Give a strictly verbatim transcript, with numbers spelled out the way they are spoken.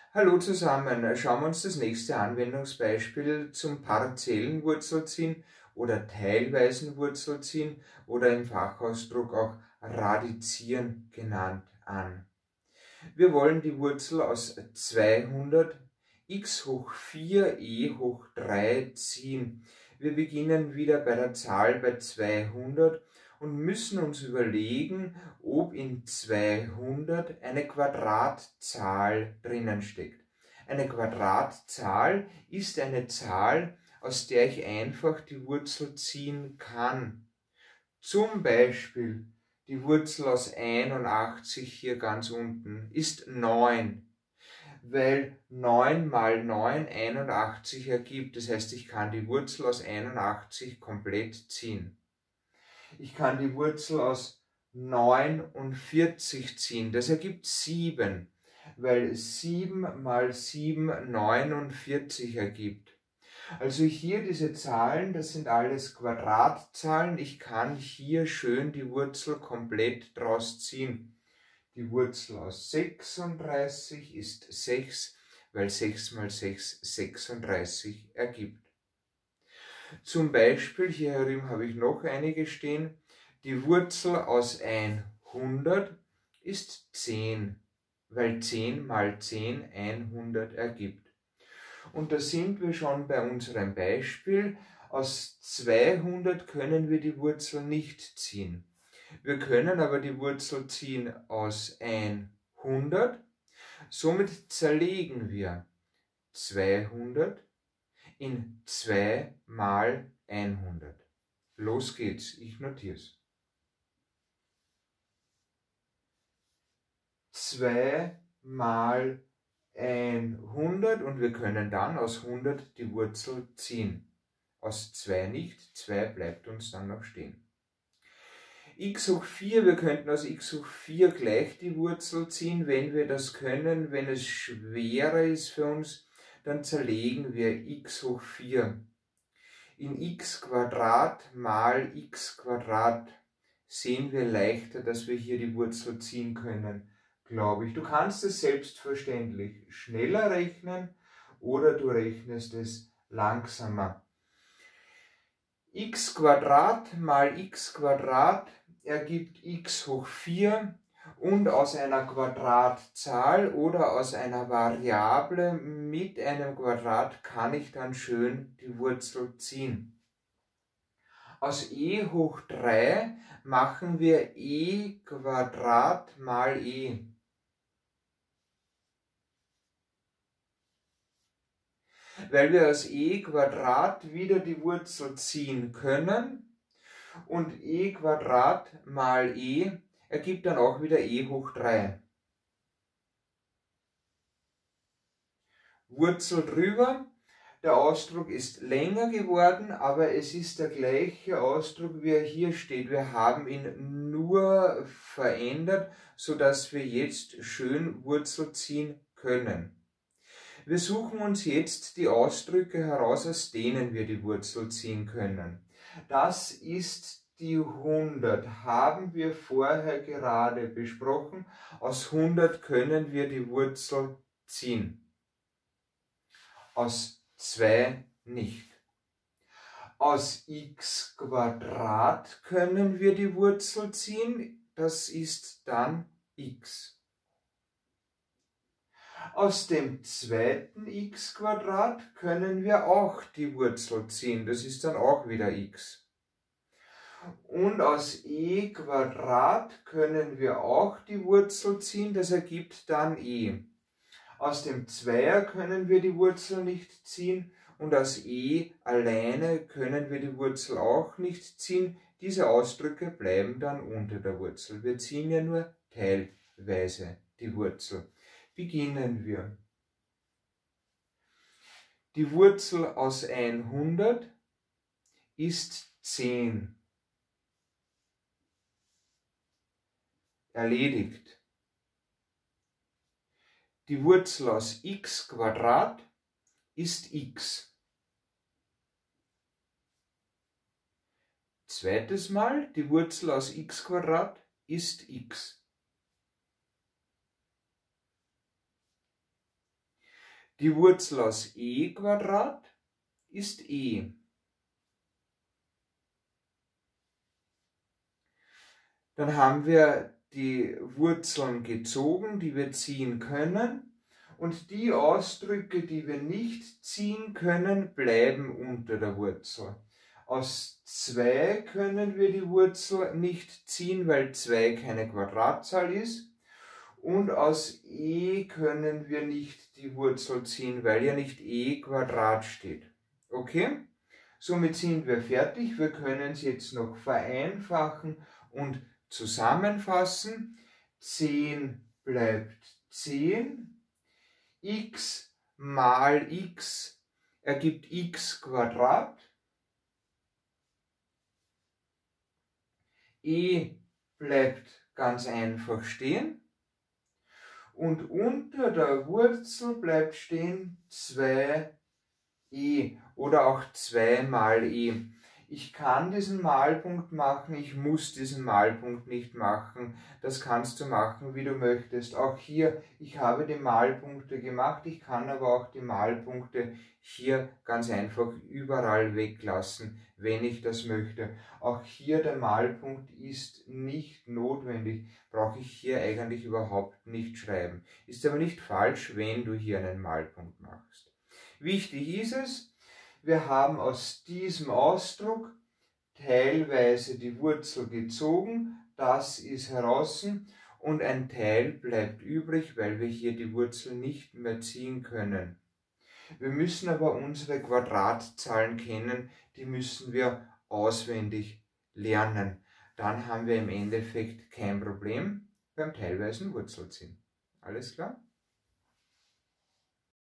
Hallo zusammen, schauen wir uns das nächste Anwendungsbeispiel zum partiellen Wurzelziehen oder teilweisen Wurzelziehen oder im Fachausdruck auch Radizieren genannt an. Wir wollen die Wurzel aus zweihundert x hoch vier e hoch drei ziehen. Wir beginnen wieder bei der Zahl bei zweihundert und müssen uns überlegen, ob in zweihundert eine Quadratzahl drinnen steckt. Eine Quadratzahl ist eine Zahl, aus der ich einfach die Wurzel ziehen kann. Zum Beispiel die Wurzel aus einundachtzig hier ganz unten ist neun, weil neun mal neun einundachtzig ergibt. Das heißt, ich kann die Wurzel aus einundachtzig komplett ziehen. Ich kann die Wurzel aus neunundvierzig ziehen. Das ergibt sieben, weil sieben mal sieben neunundvierzig ergibt. Also hier diese Zahlen, das sind alles Quadratzahlen. Ich kann hier schön die Wurzel komplett draus ziehen. Die Wurzel aus sechsunddreißig ist sechs, weil sechs mal sechs sechsunddreißig ergibt. Zum Beispiel, hier herüben habe ich noch einige stehen, die Wurzel aus hundert ist zehn, weil zehn mal zehn hundert ergibt. Und da sind wir schon bei unserem Beispiel. Aus zweihundert können wir die Wurzel nicht ziehen. Wir können aber die Wurzel ziehen aus hundert. Somit zerlegen wir zweihundert in zwei mal hundert. Los geht's, ich notiere es. zwei mal hundert und wir können dann aus hundert die Wurzel ziehen. Aus zwei nicht, zwei bleibt uns dann noch stehen. x hoch vier, wir könnten aus x hoch vier gleich die Wurzel ziehen, wenn wir das können. Wenn es schwerer ist für uns, dann zerlegen wir x hoch vier in x Quadrat mal x Quadrat. Sehen wir leichter, dass wir hier die Wurzel ziehen können, glaube ich. Du kannst es selbstverständlich schneller rechnen oder du rechnest es langsamer. X Quadrat mal x Quadrat ergibt x hoch vier und aus einer Quadratzahl oder aus einer Variable mit einem Quadrat kann ich dann schön die Wurzel ziehen. Aus e hoch drei machen wir e Quadrat mal e. Weil wir aus e Quadrat wieder die Wurzel ziehen können und e Quadrat mal e ergibt dann auch wieder e hoch drei. Wurzel drüber, der Ausdruck ist länger geworden, aber es ist der gleiche Ausdruck, wie er hier steht. Wir haben ihn nur verändert, sodass wir jetzt schön Wurzel ziehen können. Wir suchen uns jetzt die Ausdrücke heraus, aus denen wir die Wurzel ziehen können. Das ist die hundert, haben wir vorher gerade besprochen. Aus hundert können wir die Wurzel ziehen. Aus zwei nicht. Aus x Quadrat können wir die Wurzel ziehen. Das ist dann x. Aus dem zweiten x Quadrat können wir auch die Wurzel ziehen. Das ist dann auch wieder x. Und aus e Quadrat können wir auch die Wurzel ziehen. Das ergibt dann e. Aus dem Zweier können wir die Wurzel nicht ziehen. Und aus e alleine können wir die Wurzel auch nicht ziehen. Diese Ausdrücke bleiben dann unter der Wurzel. Wir ziehen ja nur teilweise die Wurzel. Beginnen wir. Die Wurzel aus hundert ist zehn. Erledigt. Die Wurzel aus x Quadrat ist x. Zweites Mal, die Wurzel aus x Quadrat ist x. Die Wurzel aus e Quadrat ist e. Dann haben wir die Wurzeln gezogen, die wir ziehen können. Und die Ausdrücke, die wir nicht ziehen können, bleiben unter der Wurzel. Aus zwei können wir die Wurzel nicht ziehen, weil zwei keine Quadratzahl ist. Und aus e können wir nicht die Wurzel ziehen, weil ja nicht e Quadrat steht. Okay? Somit sind wir fertig. Wir können es jetzt noch vereinfachen und zusammenfassen. zehn bleibt zehn. X mal x ergibt x Quadrat. E bleibt ganz einfach stehen. Und unter der Wurzel bleibt stehen zwei e oder auch zwei mal e. Ich kann diesen Malpunkt machen, ich muss diesen Malpunkt nicht machen. Das kannst du machen, wie du möchtest. Auch hier, ich habe die Malpunkte gemacht, ich kann aber auch die Malpunkte hier ganz einfach überall weglassen, wenn ich das möchte. Auch hier der Malpunkt ist nicht notwendig, brauche ich hier eigentlich überhaupt nicht schreiben. Ist aber nicht falsch, wenn du hier einen Malpunkt machst. Wichtig ist es, wir haben aus diesem Ausdruck teilweise die Wurzel gezogen, das ist heraus und ein Teil bleibt übrig, weil wir hier die Wurzel nicht mehr ziehen können. Wir müssen aber unsere Quadratzahlen kennen, die müssen wir auswendig lernen. Dann haben wir im Endeffekt kein Problem beim teilweisen Wurzelziehen. Alles klar?